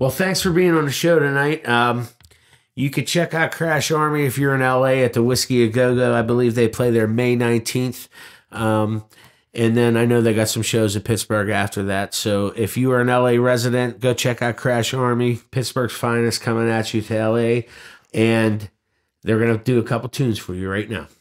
Well, thanks for being on the show tonight. You could check out Crash Army if you're in LA at the Whiskey A Go Go. I believe they play there May 19th. And then I know they got some shows in Pittsburgh after that. So if you are an LA resident, go check out Crash Army, Pittsburgh's finest, coming at you to LA. And they're going to do a couple tunes for you right now.